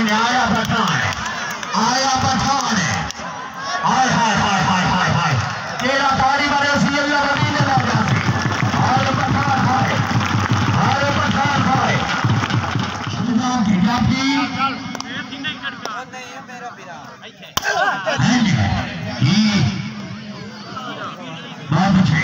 में आया पठान हाय हाय हाय हाय हाय हाय तेरा तारी बने सी अल्लाह नबी ने लगा सी हाय पठान हाय सुना भेजा की नहीं मेरा बिरा बहुत अच्छे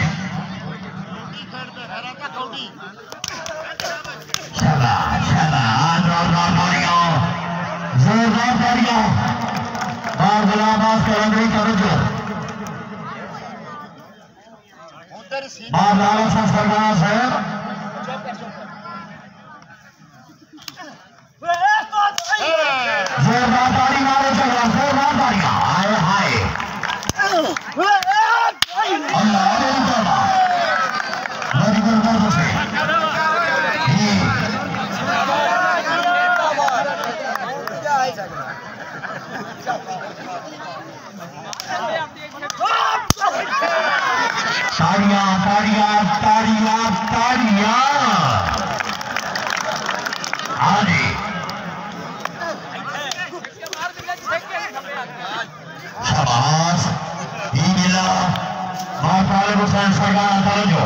जोरदार तालियां बार गुलाबाज कलंदरी तवज्जो बार लाला सा सरदार साहब जोरदार ताली मारो चला जोरदार तालियां हाय हाय अल्लाह बड़ी गुरबात से ताड़ियां ताड़ियां ताड़ियां ताड़ियां आगे शाबाश ये मिला बात वाले हुसैन सरकार तवज्जो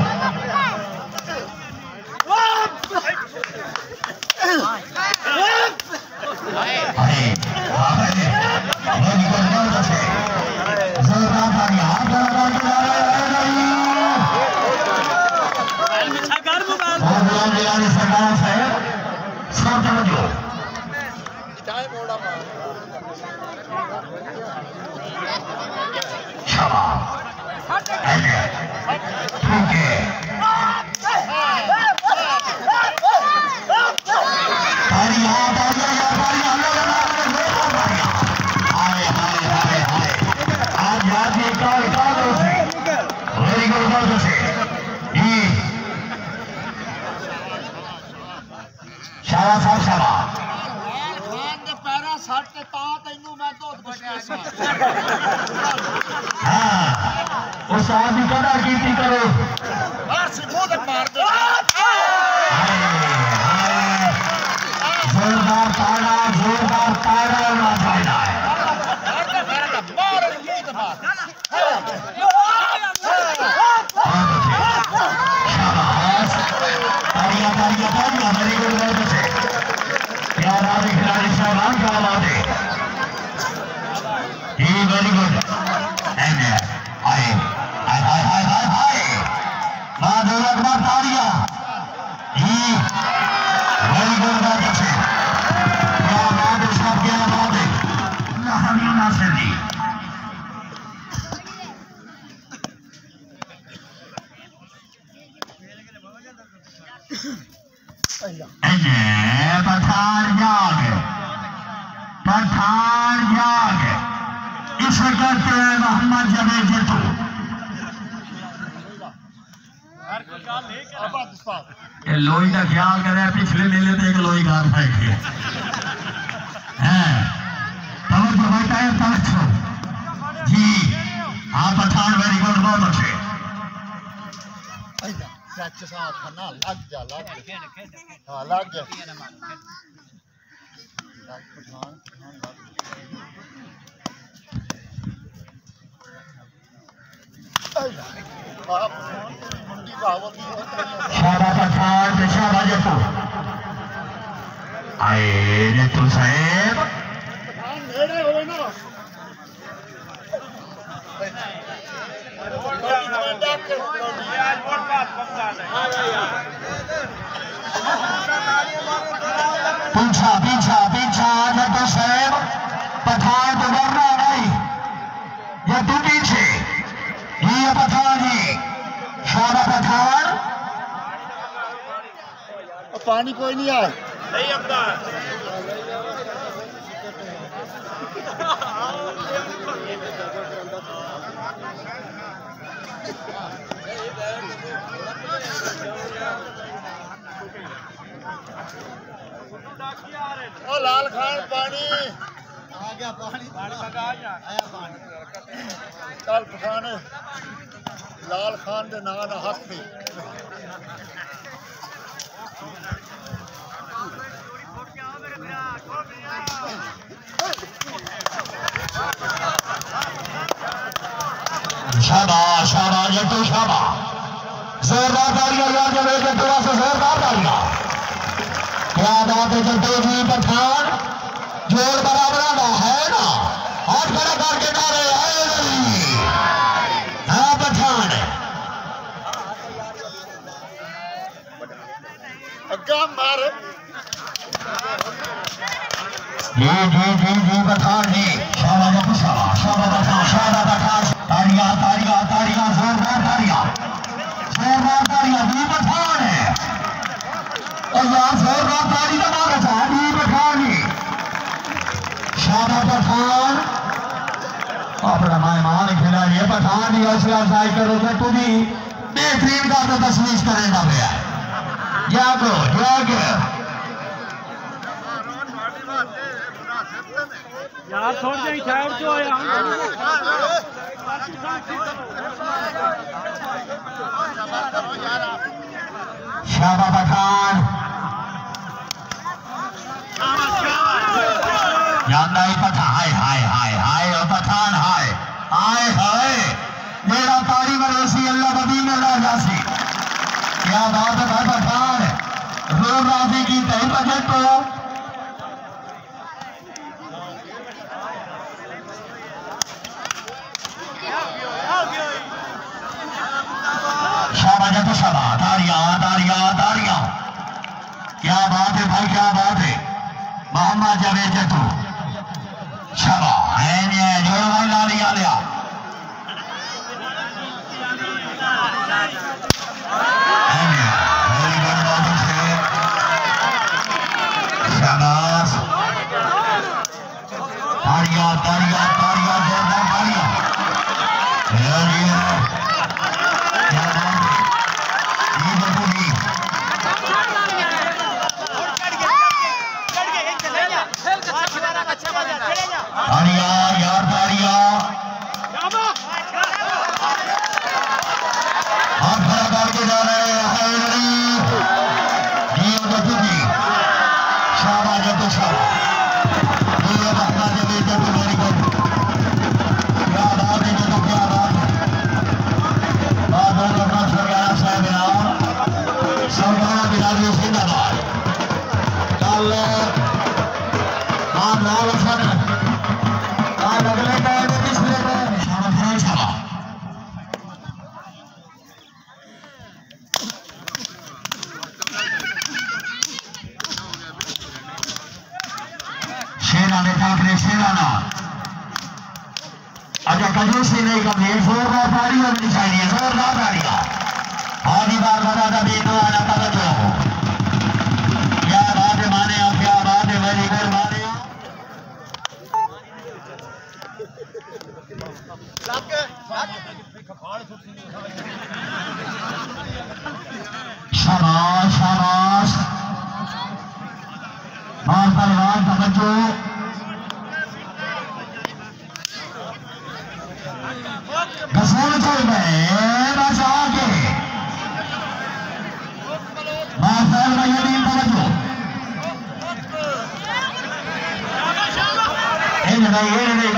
उस आदमी कदा कीर्ति करो जोरदार ताड़ा होना चाहिए खिलाड़ी साहबान का आवाज है वेरी गुड एंड हाय हाय हाय हाय हाय हाय बादल अकबर तालियां वेरी गुड बात है क्या बात है सब क्या बात है अल्लाह हमें नासिर दी पठान जाग इस करते हैं मोहम्मद जवेद जट्टू लोई का ख्याल करे पिछले मेले तो एक लोई गाल फेंके जी हाँ पठान वेरी गुड बहुत अच्छे लग जा पठान शाबाश जट्टू आए जट्टू साहेब पीछा पीछा पीछा जट्टू साहेब पठान तो डरना नहीं जट्टू पीछे ये पठान जी शाबा पठान पानी कोई नहीं आया नहीं अपना ओ लाल खान पानी आ गया पानी आया पानी चल पठान लाल खान के नाम ना हक थी शाबाश शाबाश जट्टू शाबाश जोरदार तालियां यार जब एक जट्टू से जोरदार तालियां क्या बात है जट्टू जी पठान जोर बराबर है ना हाथ खड़ा करके नारे हाँ पठान अग्गा मार जी पठान जी शाबाश जट्टू शाबाश शाबाश पठान तालियां तालियां तालियां जोरदार तालियां जी पठान है और यार जोरदार ताली का नाम रखा है जी पठान जी शाबाश पठान अपना मेहमान खिला लिया पठान जी हौसला अफजाई करो तो तू भी बेहतरीन का तो तशवीश करेगा भैया जागो यार छोड़ जाए साइड तो शाबाश पठान जानना ही पठान हाय और पठान हाय मेरा तारी मरेसी अल्लाह बदी में राजासी क्या बात है भाई पठान रोड राजी की तय बजट को शाबाश तो शाबाश तालियां क्या बात है भाई क्या बात है मोहम्मद जावेद जट्टू शाबाश है जोड़ भाई लालिया लिया शाबाश तालियां जोरदार तालियां अच्छा कंजूसी नहीं करनी जोरदार ताली लगनी चाहिए जोरदार तालियां आधी बार बता था भी तो आना था तो क्या बात है माने आप क्या बात है वेरी गुड माने शाबाश मार पहलवान तवज्जो घसूल चल गए बचा के माफल में यदीन तवज्जो नहीं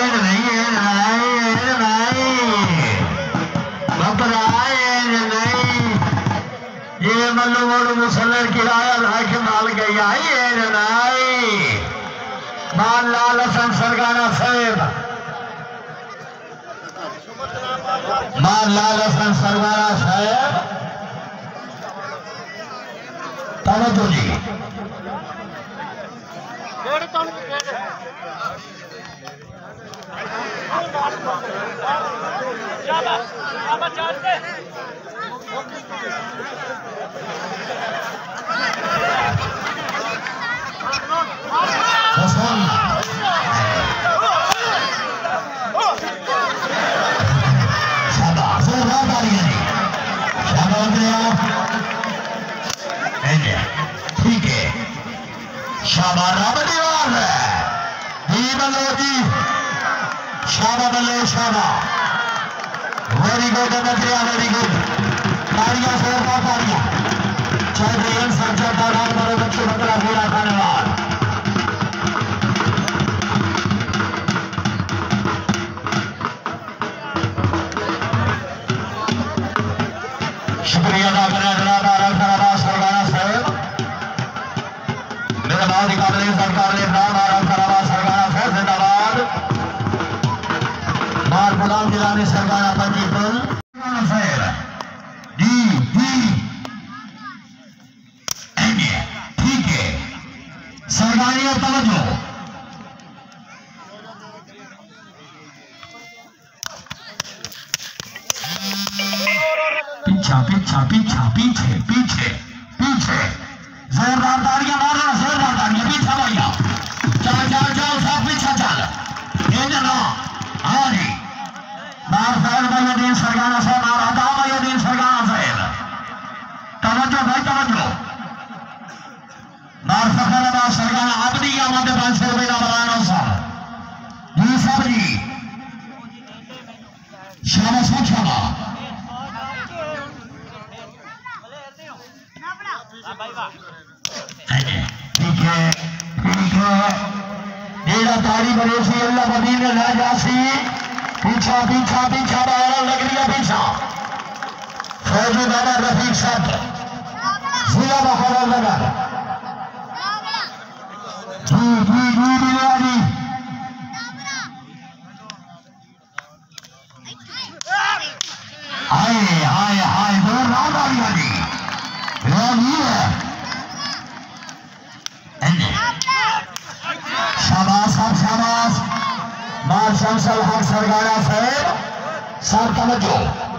ये मल्लू मोलू मुसलर किराया लाख माल गया ये नहीं माल लाल हसन सरगाना साहेब माल लाल हसन सरगाना साहेब तवज्जो जी ठीक है शाबारा बल्लेबाज है बल्लोजी शाबा बल्ले शाबा वेरी गुड नजरिया वेरी गुड तालियां जोरदार तालियां चौधरी सरजा दौरान बड़े बच्चे बकरा पूरा खाने वाला अधिकारी सरकार ने नाम आराम करावा सरकार से जिंदाबाद मार गुलाम जिलानी सरकार पंजीपुर फिर डी ठीक है सरकारी और तवज्जो पीछे जोरदार तालियां मारो जोरदार तालियां पीछे भैया चल सब पीछे चल ये जना हाँ जी बार फैल भाई सरगाना से मार हटा भाई सरगाना से तवज्जो भाई तवज्जो बार फखर बार सरगाना आबदी या मध्य 500 रुपए का बनाना साहब जी साहब जी शाबाश ठीक है मेरा तारी बनेसी अल्लाह मदीने ना जासी पीछा बाहर लग रही है पीछा फौजी बाबा रफीक साहब जिला बहादुर नगर जी हाय जोर राम आ जी शाबाश मार शमसल हक सरगाना साहब सब तवज्जो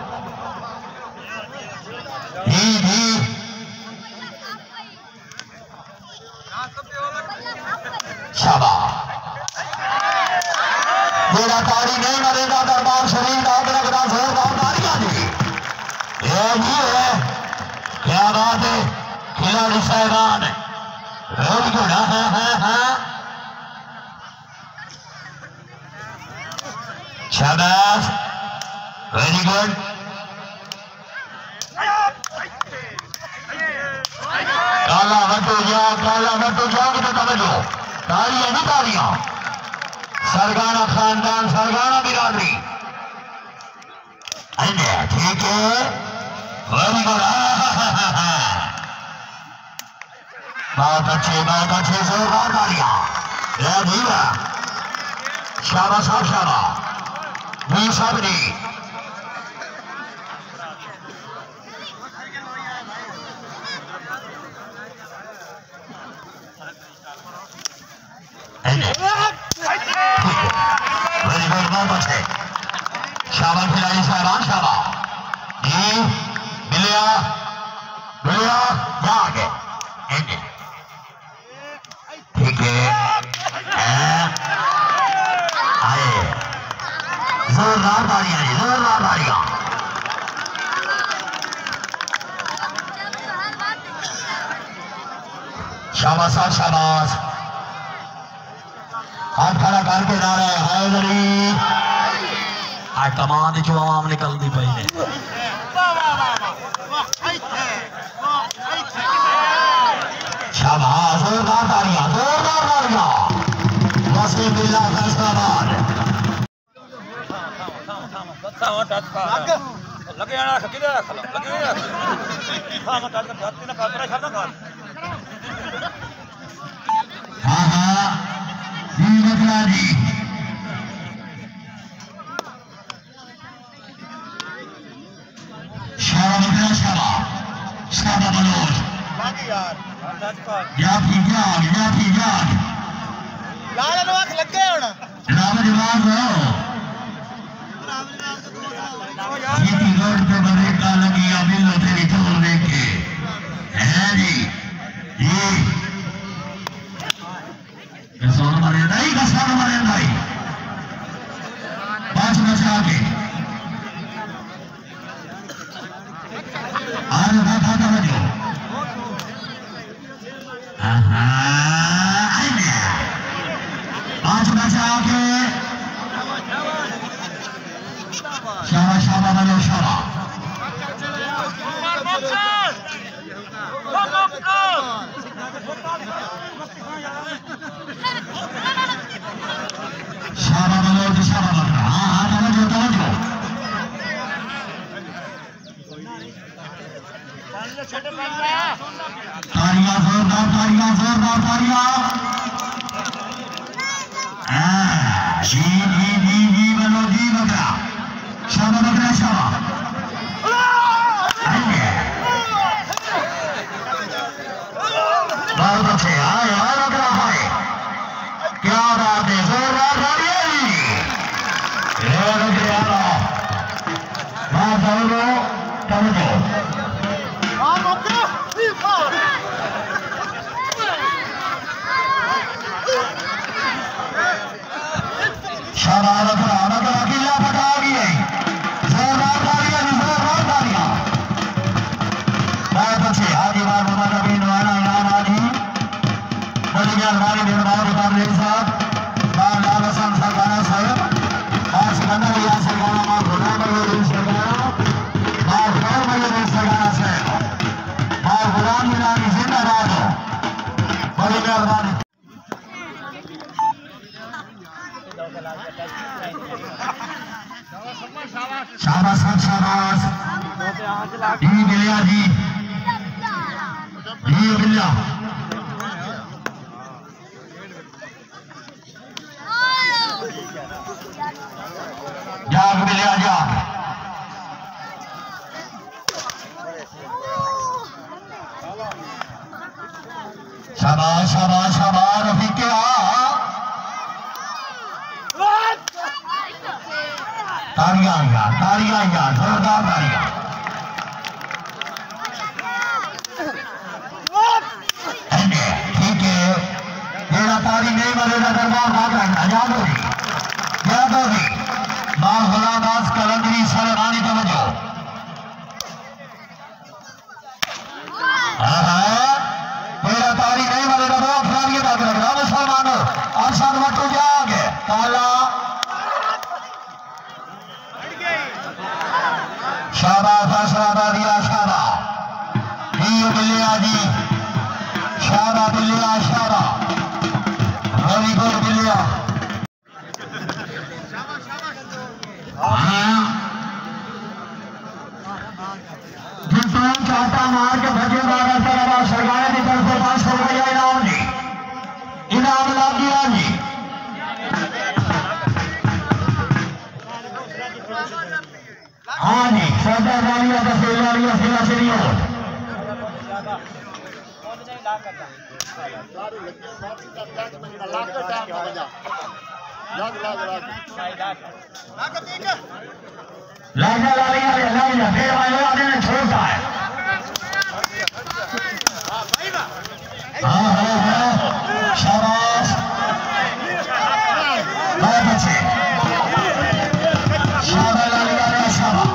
शाबाश मेरा तारी नहीं मरेगा दरबार शरीफ का लगता जोरदार तालियां दी ये भी है क्या बात है खिलाड़ी साहबान वेरी गुड हाँ शाबाश वेरी गुड काला वटू जाओ तो तवज्जो तालियां नहीं तालियां सरगाना खानदान सरगाना बिरादरी ठीक है वेरी गुड बहुत अच्छे जोरदार तालियां शाबाश जी सबरी वेरी गुड बहुत अच्छे शाबाश खिलाड़ी साहबान शाबाश जी मिलिया जाके ठीक है आए जोरदार तालियां शाबाश हाथ खड़ा करके नारा हैदरी आज कमान चो आवाम निकलती पई ने शाबाश जोरदार तालियां मस्ती बिल्ला फैसलाबाद लगे आना किधर रख लगे हां मत धरती ना कातरा छाना कर हां जी बकरा जी शाबा बलोच बाकी यार या फिर लाल नवाख लगे हुन जनाब जवाब दो जीती रोड पे बड़े का लगी अबिल तेरी छोड़ देखे है जी कसौर मारे दाई 5 बचा के आज बैठा था जो पांच बचा के शाबा बनो शाबा तालियां जोरदार तालियां जी बोलो जी बकरा शाबा बकरा शाबा बहुत अच्छे आए और बकरा आए क्या बात है जोरदार तालियां ये बकरे आ रहा वहां जाओ तवज्जो शाबाश बकरा किला फटा गई जोरदार तालियां जोरदार तालियां बहुत अच्छे हाजी बार मोहम्मद अमीन वाला इनाम हाजी बड़ी मेहरबानी निर्माण उतारने साहब बार लाल हसन सरकारा साहब और सिकंदर या सरकारा मां गुलाम अली सरकारा बार खैर मजदूर सरकारा साहब बार गुलाम मिलानी जिंदाबाद हो बड़ी मेहरबानी शाबाश शाबाश जी बिलिया जी बिलिया जाग बिलिया जाग शाबाश शाबाश शाबाश रफीके तालियां जोरदार तालियां ठीक है मेरा ताली नहीं मरेगा दरबार भाग रहा याद होगी मां गुलामदास कलंदरी सलरानी तवज्जो मेरा ताली नहीं मरेगा दो अफराद के भाग रहा मुसलमानों अरशद मट्टू जाग काला शाबा दिया शाबा बिलिया जी शाबा बिलिया शाबा वेरी गुड बिलिया जिसमें चाटा मार के भजे बागा तरह सरकार की तरफ से 500 रुपया इनाम लग गया जी हाँ जी सौदा वालिया दफे वालिया सिला सिरी हो लाजा लालिया फिर वाले वाले ने छोड़ता है हाँ शाबाश बहुत अच्छे शाबा लालिया ने शाबा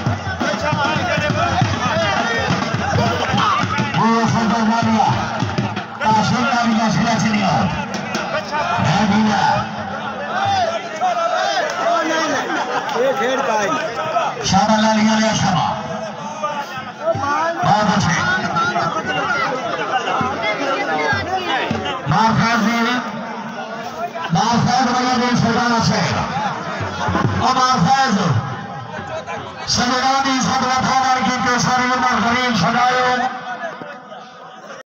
वो सौदा वालिया काशुल्ला भी काशुल्ला सिरी हो है भैया शाबा लालिया ने शाबा बहुत अच्छे माफैज मजदूर सरकारा से और माफैज सदरानी सदरा